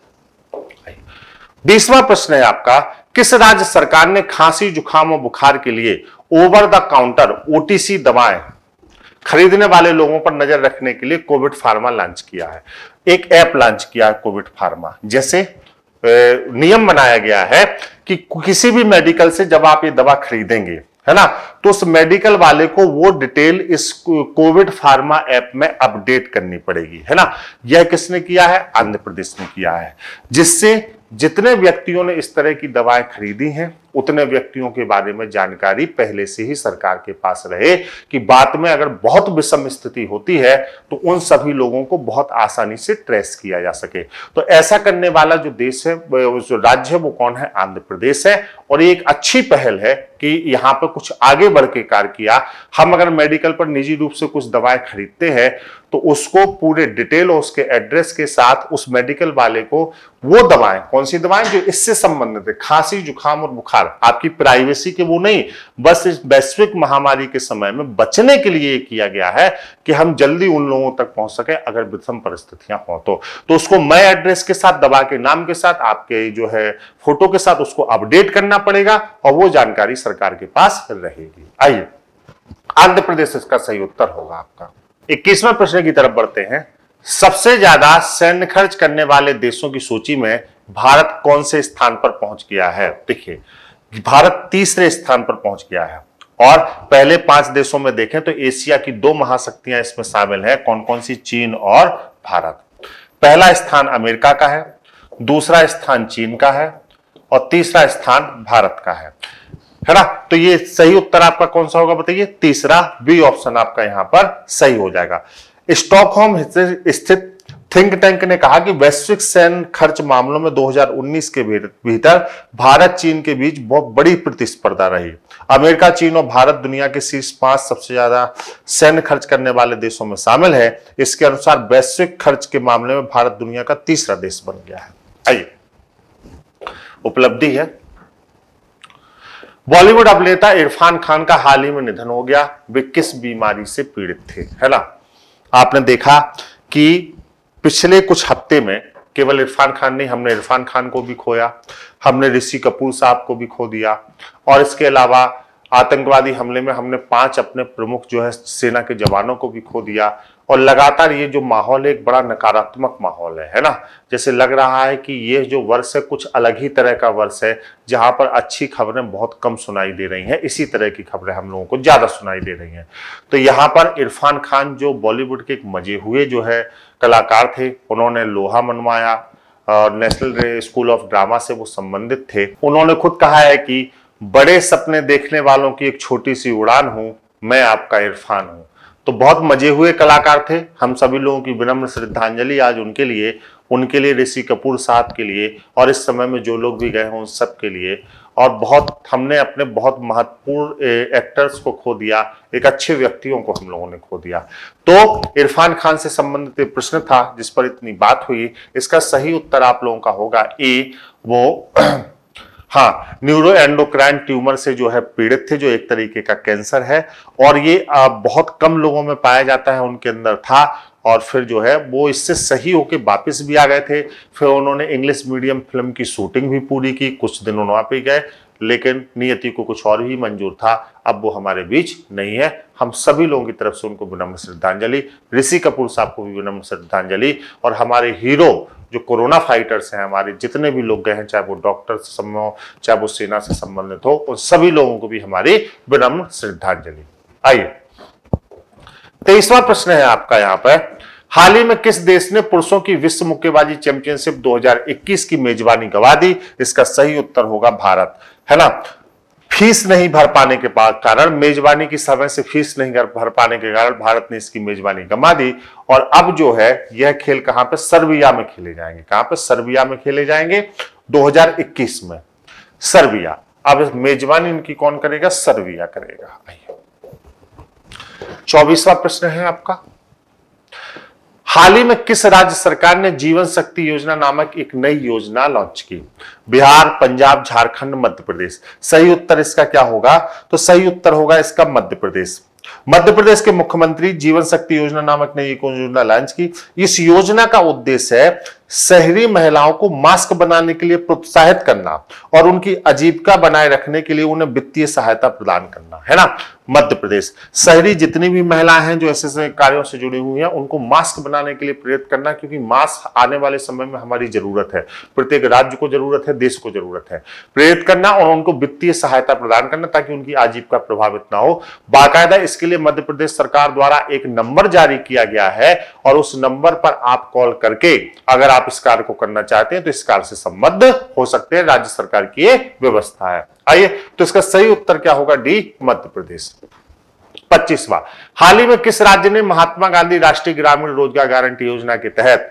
बीसवां प्रश्न है आपका, किस राज्य सरकार ने खांसी, जुकाम और बुखार के लिए ओवर द काउंटर ओटीसी दवाएं खरीदने वाले लोगों पर नजर रखने के लिए कोविड फार्मा लॉन्च किया है? एक ऐप लॉन्च किया है कोविड फार्मा। जैसे नियम बनाया गया है कि किसी भी मेडिकल से जब आप ये दवा खरीदेंगे, है ना, तो उस मेडिकल वाले को वो डिटेल इस कोविड फार्मा ऐप में अपडेट करनी पड़ेगी, है ना। यह किसने किया है? आंध्र प्रदेश ने किया है, जिससे जितने व्यक्तियों ने इस तरह की दवाएं खरीदी हैं उतने व्यक्तियों के बारे में जानकारी पहले से ही सरकार के पास रहे, कि बाद में अगर बहुत विषम स्थिति होती है तो उन सभी लोगों को बहुत आसानी से ट्रेस किया जा सके। तो ऐसा करने वाला जो देश है, जो राज्य है, वो कौन है? आंध्र प्रदेश है। और ये एक अच्छी पहल है कि यहां पर कुछ आगे बढ़ के कार्य किया। हम अगर मेडिकल पर निजी रूप से कुछ दवाएं खरीदते हैं तो उसको पूरे डिटेल और उसके एड्रेस के साथ उस मेडिकल वाले को वो दवाएं, कौन सी दवाएं जो इससे संबंधित है, खांसी, जुकाम और बुखार, आपकी प्राइवेसी के वो नहीं, बस इस वैश्विक महामारी के समय में बचने के लिए किया गया है कि हम जल्दी उन लोगों तक पहुंच सके अगर विषम परिस्थितियां हो तो तो उसको नए एड्रेस के साथ, दवा के नाम के साथ, आपके जो है फोटो के साथ उसको अपडेट करना पड़ेगा और वो जानकारी सरकार के पास रहेगी। आइए, आंध्र प्रदेश इसका सही उत्तर होगा आपका। इक्कीसवें प्रश्न की तरफ बढ़ते हैं। सबसे ज्यादा सैन्य खर्च करने वाले देशों की सूची में भारत कौन से स्थान पर पहुंच गया है? देखिए, भारत तीसरे स्थान पर पहुंच गया है, और पहले पांच देशों में देखें तो एशिया की दो महाशक्तियां इसमें शामिल है। कौन कौन सी? चीन और भारत। पहला स्थान अमेरिका का है, दूसरा स्थान चीन का है, और तीसरा स्थान भारत का है, है ना। तो ये सही उत्तर आपका कौन सा होगा बताइए? तीसरा, बी ऑप्शन आपका यहां पर सही हो जाएगा। स्टॉकहोम स्थित थिंक टैंक ने कहा कि वैश्विक सैन्य खर्च मामलों में दो हज़ार उन्नीस के भीतर भारत चीन के बीच बहुत बड़ी प्रतिस्पर्धा रही। अमेरिका, चीन और भारत दुनिया के शीर्ष पांच सबसे ज्यादा सैन्य खर्च करने वाले देशों में शामिल है। इसके अनुसार वैश्विक खर्च के मामले में भारत दुनिया का तीसरा देश बन गया है। आइए, उपलब्धि है। बॉलीवुड अभिनेता इरफान खान का हाल ही में निधन हो गया। वे किस बीमारी से पीड़ित थे, है ना? आपने देखा कि पिछले कुछ हफ्ते में केवल इरफान खान नहीं, हमने इरफान खान को भी खोया, हमने ऋषि कपूर साहब को भी खो दिया, और इसके अलावा आतंकवादी हमले में हमने पांच अपने प्रमुख जो है सेना के जवानों को भी खो दिया। और लगातार ये जो माहौल है एक बड़ा नकारात्मक माहौल है है ना? जैसे लग रहा है कि ये जो वर्ष है कुछ अलग ही तरह का वर्ष है, जहां पर अच्छी खबरें बहुत कम सुनाई दे रही हैं, इसी तरह की खबरें हम लोगों को ज्यादा सुनाई दे रही हैं। तो यहाँ पर इरफान खान जो बॉलीवुड के एक मजे हुए जो है कलाकार थे, उन्होंने लोहा मनवाया और नेशनल स्कूल ऑफ ड्रामा से वो संबंधित थे। उन्होंने खुद कहा है कि बड़े सपने देखने वालों की एक छोटी सी उड़ान हूं, मैं आपका इरफान हूं। तो बहुत मजे हुए कलाकार थे। हम सभी लोगों की विनम्र श्रद्धांजलि आज उनके लिए, उनके लिए, ऋषि कपूर साहब के लिए, और इस समय में जो लोग भी गए हों उन सब के लिए। और बहुत हमने अपने बहुत महत्वपूर्ण एक्टर्स को खो दिया, एक अच्छे व्यक्तियों को हम लोगों ने खो दिया। तो इरफान खान से संबंधित प्रश्न था जिस पर इतनी बात हुई, इसका सही उत्तर आप लोगों का होगा ए, वो हाँ, न्यूरो एंडोक्राइन ट्यूमर से जो है पीड़ित थे, जो एक तरीके का कैंसर है, और ये बहुत कम लोगों में पाया जाता है, उनके अंदर था, और फिर जो है वो इससे सही होके वापस भी आ गए थे। फिर उन्होंने इंग्लिश मीडियम फिल्म की शूटिंग भी पूरी की, कुछ दिन उन्होंने वहां पे गए, लेकिन नियति को कुछ और ही मंजूर था। अब वो हमारे बीच नहीं है। हम सभी लोगों की तरफ से उनको विनम्र श्रद्धांजलि, ऋषि कपूर साहब को भी विनम्र श्रद्धांजलि, और हमारे हीरो जो कोरोना फाइटर्स हैं, हमारे जितने भी लोग गए हैं, चाहे वो डॉक्टर से संबंधित हो, चाहे वो सेना से संबंधित हो, उन सभी लोगों को भी हमारी विनम्र श्रद्धांजलि। आइए, तेईसवां प्रश्न है आपका यहाँ पर, हाल ही में किस देश ने पुरुषों की विश्व मुक्केबाजी चैंपियनशिप दो हज़ार इक्कीस की मेजबानी गंवा दी? इसका सही उत्तर होगा भारत, है ना? फीस नहीं भर पाने के कारण, मेजबानी की समय से फीस नहीं भर पाने के कारण भारत ने इसकी मेजबानी गंवा दी। और अब जो है यह खेल कहां पे? सर्बिया में खेले जाएंगे। कहां पे? सर्बिया में खेले जाएंगे दो हज़ार इक्कीस में, सर्बिया। अब मेजबानी इनकी कौन करेगा? सर्बिया करेगा। आइए, चौबीसवां प्रश्न है आपका, हाल ही में किस राज्य सरकार ने जीवन शक्ति योजना नामक एक नई योजना लॉन्च की? बिहार, पंजाब, झारखंड, मध्य प्रदेश। सही उत्तर इसका क्या होगा? तो सही उत्तर होगा इसका मध्य प्रदेश। मध्य प्रदेश के मुख्यमंत्री जीवन शक्ति योजना नामक नई योजना लॉन्च की। इस योजना का उद्देश्य है शहरी महिलाओं को मास्क बनाने के लिए प्रोत्साहित करना और उनकी आजीविका बनाए रखने के लिए उन्हें वित्तीय सहायता प्रदान करना, है ना? मध्य प्रदेश शहरी जितनी भी महिलाएं हैं जो ऐसे ऐसे कार्यों से जुड़ी हुई हैं, उनको मास्क बनाने के लिए प्रेरित करना, क्योंकि मास्क आने वाले समय में हमारी जरूरत है, प्रत्येक राज्य को जरूरत है, देश को जरूरत है। प्रेरित करना और उनको वित्तीय सहायता प्रदान करना ताकि उनकी आजीविका प्रभावित ना हो। बाकायदा इसके लिए मध्य प्रदेश सरकार द्वारा एक नंबर जारी किया गया है और उस नंबर पर आप कॉल करके अगर आप इस कार्य को करना चाहते हैं तो इस कार्य से संबद्ध हो सकते हैं। राज्य सरकार की ये व्यवस्था है। आइए, तो इसका सही उत्तर क्या होगा? डी, मध्य प्रदेश। पच्चीसवां, हाल ही में किस राज्य ने महात्मा गांधी राष्ट्रीय ग्रामीण रोजगार गारंटी योजना के तहत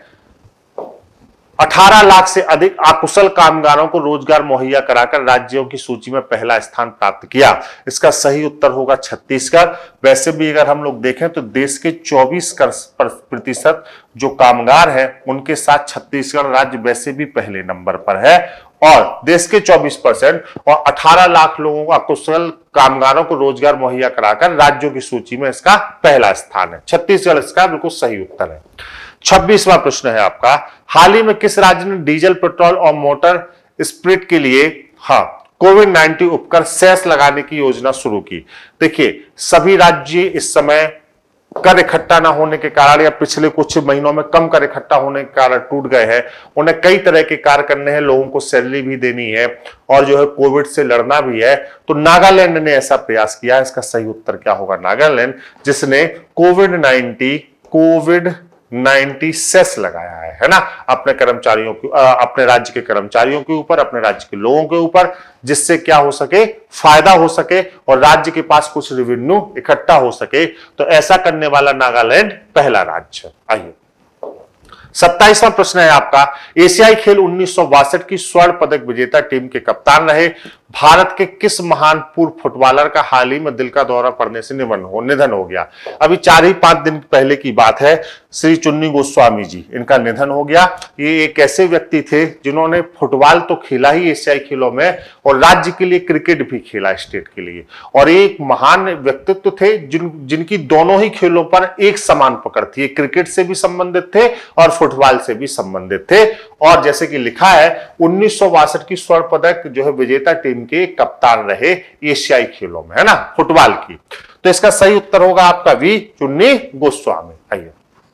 अठारह लाख से अधिक अकुशल कामगारों को रोजगार मुहैया कराकर राज्यों की सूची में पहला स्थान प्राप्त किया? इसका सही उत्तर होगा छत्तीसगढ़। वैसे भी अगर हम लोग देखें तो देश के चौबीस प्रतिशत जो कामगार हैं उनके साथ छत्तीसगढ़ राज्य वैसे भी पहले नंबर पर है और देश के चौबीस परसेंट और अठारह लाख लोगों को अकुशल कामगारों को रोजगार मुहैया कराकर राज्यों की सूची में इसका पहला स्थान है। छत्तीसगढ़ इसका बिल्कुल सही उत्तर है। छब्बीसवां प्रश्न है आपका, हाल ही में किस राज्य ने डीजल, पेट्रोल और मोटर स्पिरिट के लिए हाँ कोविड नाइनटीन उपकर सेस लगाने की योजना शुरू की? देखिए, सभी राज्य इस समय कर इकट्ठा ना होने के कारण या पिछले कुछ महीनों में कम कर इकट्ठा होने के कारण टूट गए हैं। उन्हें कई तरह के कार्य करने हैं, लोगों को सैलरी भी देनी है और जो है कोविड से लड़ना भी है। तो नागालैंड ने ऐसा प्रयास किया। इसका सही उत्तर क्या होगा? नागालैंड, जिसने covid nineteen covid nineteen cess लगाया है, है ना, अपने कर्मचारियों के अपने राज्य के कर्मचारियों के ऊपर, अपने राज्य के लोगों के ऊपर, जिससे क्या हो सके? फायदा हो सके और राज्य के पास कुछ रेवेन्यू इकट्ठा हो सके। तो ऐसा करने वाला नागालैंड पहला राज्य। आइए, सत्ताईसवां प्रश्न है आपका, एशियाई खेल उन्नीस सौ बासठ की स्वर्ण पदक विजेता टीम के कप्तान रहे भारत के किस महान पूर्व फुटबॉलर का हाल ही में दिल का दौरा पड़ने से निधन हो निधन हो गया। अभी चार ही पांच दिन पहले की बात है, श्री चुन्नी गोस्वामी जी, इनका निधन हो गया। ये एक ऐसे व्यक्ति थे जिन्होंने फुटबॉल तो खेला ही एशियाई खेलों में और राज्य के लिए क्रिकेट भी खेला स्टेट के लिए, और एक महान व्यक्तित्व थे जिन जिनकी दोनों ही खेलों पर एक समान पकड़ थी, क्रिकेट से भी संबंधित थे और फुटबॉल से भी संबंधित थे। और जैसे कि लिखा है उन्नीस सौ बासठ की स्वर्ण पदक जो है विजेता टीम के कप्तान रहे एशियाई खेलों में, है ना, फुटबॉल की। तो इसका सही उत्तर होगा आपका वी, चुन्नी गोस्वामी। आइए,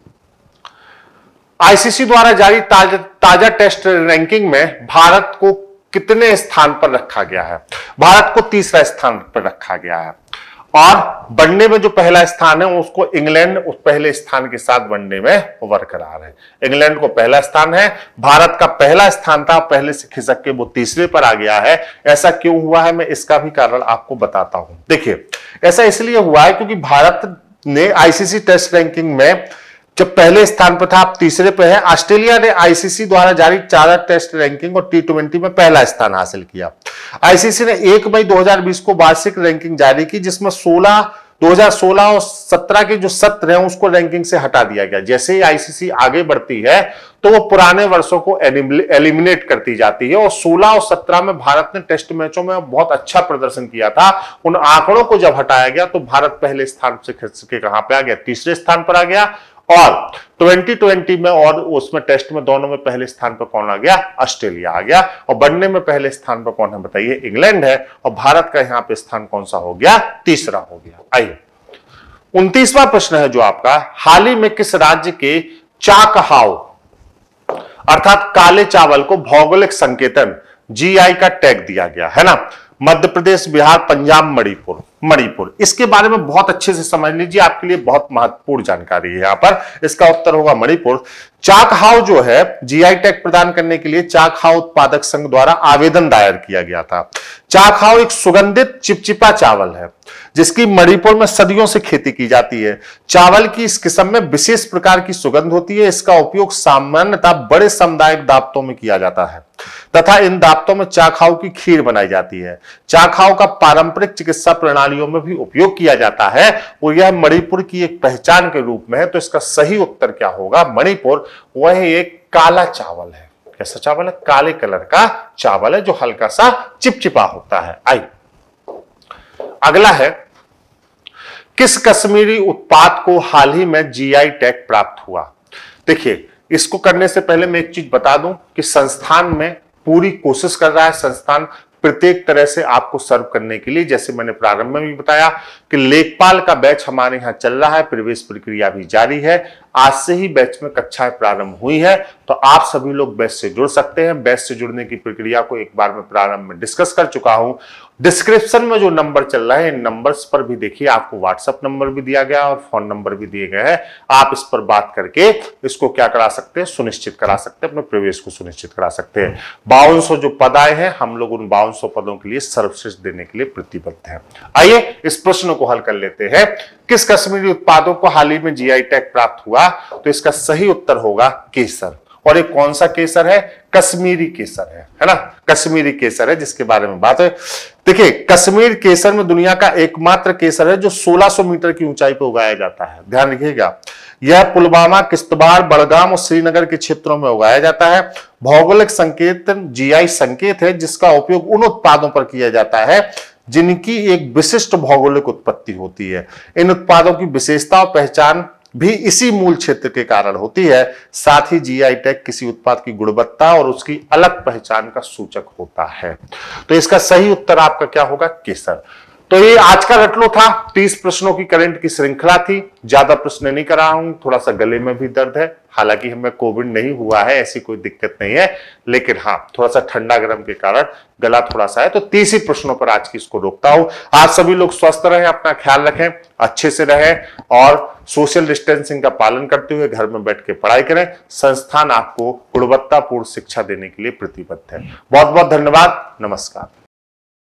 आईसीसी द्वारा जारी ताजा, ताजा टेस्ट रैंकिंग में भारत को कितने स्थान पर रखा गया है? भारत को तीसरा स्थान पर रखा गया है, और वनडे में जो पहला स्थान है उसको इंग्लैंड उस पहले स्थान के साथ वनडे में बरकरार है। इंग्लैंड को पहला स्थान है, भारत का पहला स्थान था, पहले से खिसक के वो तीसरे पर आ गया है। ऐसा क्यों हुआ है, मैं इसका भी कारण आपको बताता हूं। देखिए, ऐसा इसलिए हुआ है क्योंकि भारत ने आईसीसी टेस्ट रैंकिंग में जब पहले स्थान पर था, आप तीसरे पे है। ऑस्ट्रेलिया ने आईसीसी द्वारा जारी चार टेस्ट रैंकिंग और टी ट्वेंटी में पहला स्थान हासिल किया। आईसीसी ने एक मई दो हज़ार बीस को वार्षिक रैंकिंग जारी की, जिसमें सोलह दो हज़ार सोलह और सत्रह के जो सत्र हैं उसको रैंकिंग से हटा दिया गया। जैसे ही आईसीसी आगे बढ़ती है तो वो पुराने वर्षों को एलिमिनेट करती जाती है, और सोलह और सत्रह में भारत ने टेस्ट मैचों में बहुत अच्छा प्रदर्शन किया था। उन आंकड़ों को जब हटाया गया तो भारत पहले स्थान से खिसक के कहां पे आ गया, तीसरे स्थान पर आ गया। और ट्वेंटी ट्वेंटी में और उसमें टेस्ट में दोनों में पहले स्थान पर कौन आ गया, ऑस्ट्रेलिया आ गया। और वनडे में पहले स्थान पर कौन है बताइए, इंग्लैंड है। और भारत का यहां पे स्थान कौन सा हो गया, तीसरा हो गया। आइए, उनतीसवां प्रश्न है जो आपका, हाल ही में किस राज्य के चाकहाव अर्थात काले चावल को भौगोलिक संकेतन जीआई का टैग दिया गया है ना? मध्य प्रदेश, बिहार, पंजाब, मणिपुर। मणिपुर, इसके बारे में बहुत अच्छे से समझ लीजिए, आपके लिए बहुत महत्वपूर्ण जानकारी है यहां पर। इसका उत्तर होगा मणिपुर। चाकहाव जो है जीआई टैग प्रदान करने के लिए चाकहाव उत्पादक संघ द्वारा आवेदन दायर किया गया था। चाकहाव एक सुगंधित चिपचिपा चावल है जिसकी मणिपुर में सदियों से खेती की जाती है। चावल की इस किस्म में विशेष प्रकार की सुगंध होती है। इसका उपयोग सामान्यतः बड़े सामुदायिक दावतों में किया जाता है तथा इन दावतों में चाकहाव की खीर बनाई जाती है। चाकहाव का पारंपरिक चिकित्सा प्रणालियों में भी उपयोग किया जाता है और यह मणिपुर की एक पहचान के रूप में है। तो इसका सही उत्तर क्या होगा, मणिपुर। वह एक काला चावल है। कैसा चावल है, काले कलर का चावल है जो हल्का सा चिपचिपा होता है। आई, अगला है, किस कश्मीरी उत्पाद को हाल ही में जीआई टैग प्राप्त हुआ? देखिए, इसको करने से पहले मैं एक चीज बता दूं कि संस्थान में पूरी कोशिश कर रहा है संस्थान प्रत्येक तरह से आपको सर्व करने के लिए। जैसे मैंने प्रारंभ में भी बताया कि लेखपाल का बैच हमारे यहाँ चल रहा है, प्रवेश प्रक्रिया भी जारी है। आज से ही बैच में कक्षाएं प्रारंभ हुई है, तो आप सभी लोग बैच से जुड़ सकते हैं। बैच से जुड़ने की प्रक्रिया को एक बार मैं प्रारंभ में डिस्कस कर चुका हूं। डिस्क्रिप्शन में जो नंबर चल रहा है इन नंबर्स पर भी देखिए, आपको व्हाट्सएप नंबर भी दिया गया और फोन नंबर भी दिए गए हैं। आप इस पर बात करके इसको क्या करा सकते हैं, सुनिश्चित करा सकते हैं, अपने प्रवेश को सुनिश्चित करा सकते हैं। बावन सौ जो पद आए हैं, हम लोग उन बावन सौ पदों के लिए सर्वश्रेष्ठ देने के लिए प्रतिबद्ध हैं। आइए इस प्रश्न को हल कर लेते हैं। किस कश्मीरी उत्पादों को हाल ही में जीआई टैग प्राप्त हुआ? तो इसका सही उत्तर होगा केसर। और ये कौन सा केसर है? कश्मीरी केसर है, है ना? कश्मीरी केसर है जिसके बारे में बात है। देखिए, कश्मीर केसर में दुनिया का एकमात्र केसर है जो सोलह सौ मीटर की ऊंचाई पर उगाया जाता है। ध्यान रखिएगा, यह पुलवामा, किश्तवाड़, बड़गाम और श्रीनगर के क्षेत्रों में उगाया जाता है। भौगोलिक संकेत जीआई संकेत है जिसका उपयोग उन उत्पादों पर किया जाता है जिनकी एक विशिष्ट भौगोलिक उत्पत्ति होती है। इन उत्पादों की विशेषता और पहचान भी इसी मूल क्षेत्र के कारण होती है। साथ ही जीआई टैग किसी उत्पाद की गुणवत्ता और उसकी अलग पहचान का सूचक होता है। तो इसका सही उत्तर आपका क्या होगा? केसर। तो ये आज का रटलो था। तीस प्रश्नों की करंट की श्रृंखला थी। ज्यादा प्रश्न नहीं करा हूं, थोड़ा सा गले में भी दर्द है। हालांकि हमें कोविड नहीं हुआ है, ऐसी कोई दिक्कत नहीं है, लेकिन हाँ थोड़ा सा ठंडा गर्म के कारण गला थोड़ा सा है। तो तीस ही प्रश्नों पर आज की इसको रोकता हूं। आप सभी लोग स्वस्थ रहें, अपना ख्याल रखें, अच्छे से रहें और सोशल डिस्टेंसिंग का पालन करते हुए घर में बैठ के पढ़ाई करें। संस्थान आपको गुणवत्तापूर्ण शिक्षा देने के लिए प्रतिबद्ध है। बहुत बहुत धन्यवाद। नमस्कार।